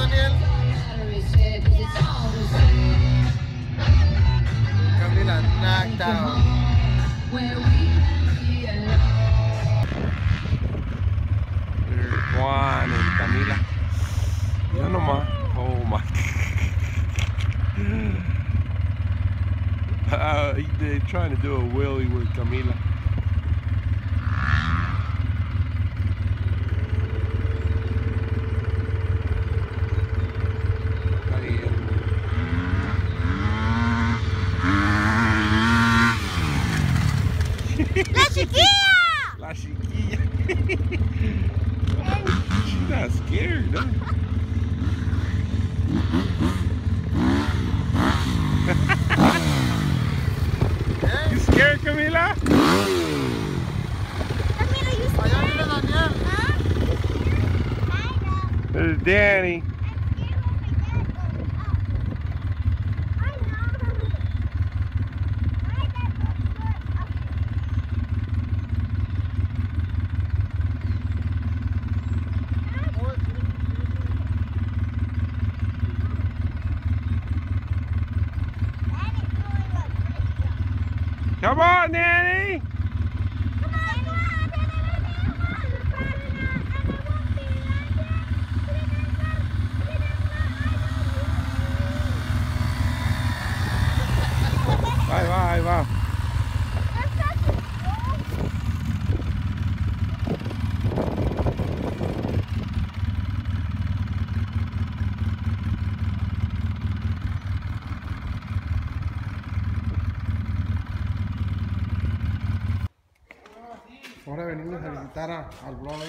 Daniel. Camila knocked out. Juan and Camila. Ya nomás. Oh my. They're trying to do a wheelie with Camila. ¡La chiquilla! La chiquilla. She's not scared, no? You scared, Camila? Camila, you Allá scared? viene Daniel. Huh? There's Danny. Come on, Danny! Ahí va, ahí va. Ahora venimos a visitar al blog.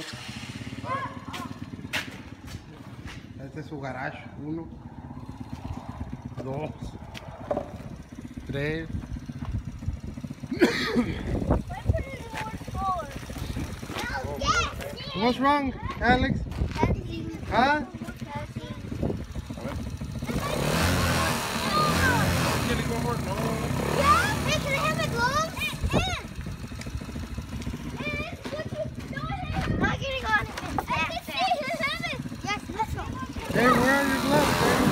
Este es su garage. 1, 2, 3. What's wrong, Alex? Huh? Hey, where are your gloves?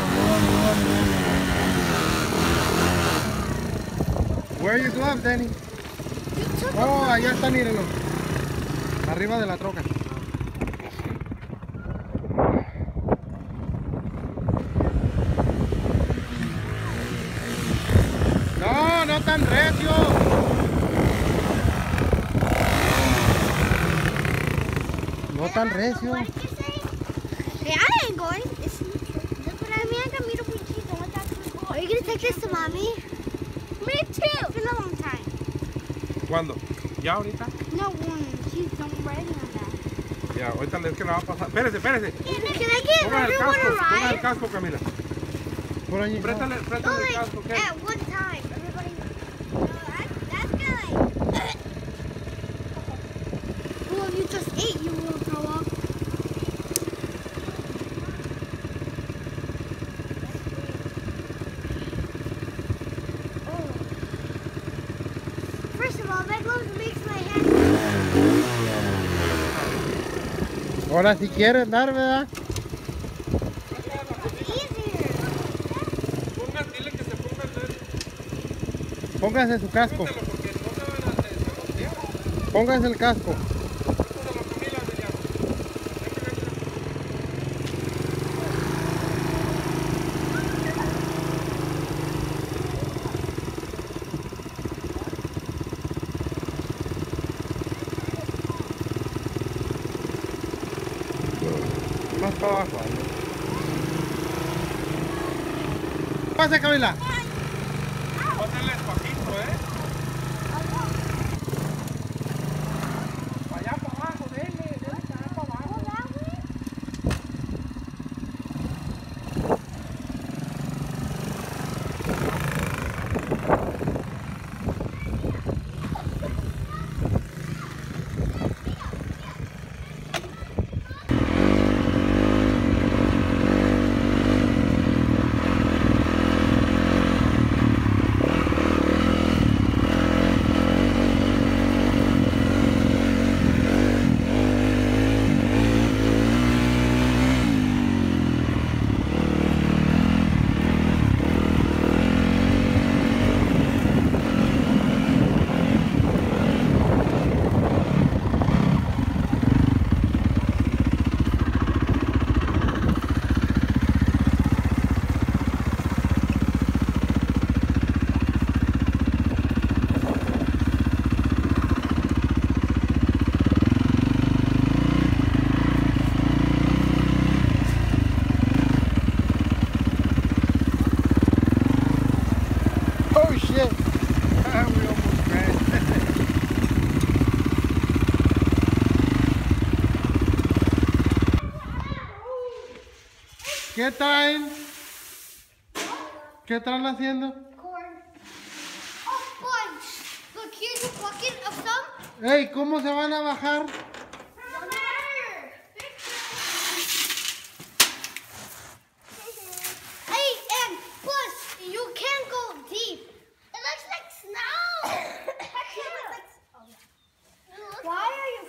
Where are your gloves, Danny? Oh, allá están, mírenlo. Arriba de la troca. No, no tan recio. No tan recio. Hey, I ain't going. It's look what I mean. I got me to be. Are you gonna take this to mommy? Me too. It's been a long time. ¿Cuándo? ¿Ya ahorita? No, she's ready on that. Ya, ahorita es que la va a pasar. Espérese, espérese. Can I get Ponga el everyone casco, a ponga el ride? casco, Camila. Por allí. Préstale el casco, ¿qué? At one time. Everybody. That's good. Well, if you just ate, you will throw up. First of all, that glove makes my hand. Ahora si quieres dar, ¿verdad? Easier. Dile que se ponga el Póngase su casco. porque no se van a hacer. Póngase el casco. Más para abajo. Pase, Camila. Póngale despacito, ¿eh? Para allá, para abajo, dele para allá, para abajo. ¿Qué traen? ¿Qué están haciendo? Corn. Oh, bunch. Look, here's a bucket of some. Ey, ¿cómo se van a bajar? Hey, and plus, you can't go deep. It looks like snow. Why are you?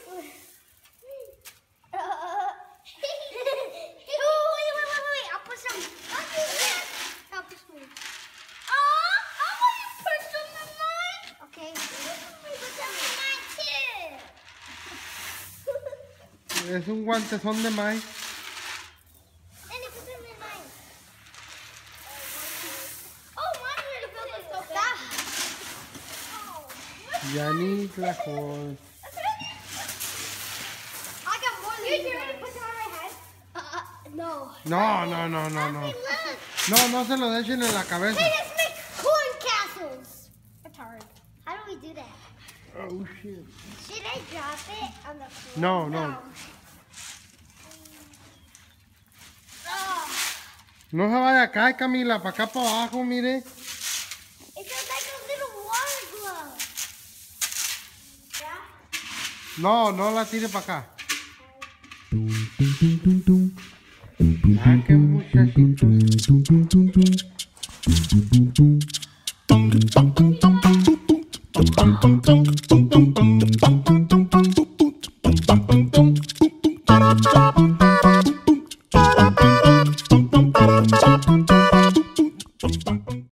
Wait. I'll put some. I'll put some. I want you to put some in mine. Okay. Put some in mine too. Es un guantezón de maíz. And you put some in mine. Oh, mine really feels like so bad. Yanis la joder. I got more than you. You ready to put some on my head? No. No. Hey, look. No se lo dejen en la cabeza. Hey, let's make corn castles. That's hard. How do we do that? Oh, shit. Should I drop it on the floor? No. Oh, No se vaya a caer, Camila, para acá para abajo, mire. it's just like a little water glove. Yeah? No la tire para acá. Ah, qué muchachito. Dum dum dum dum dum dum dum dum dum dum dum dum dum.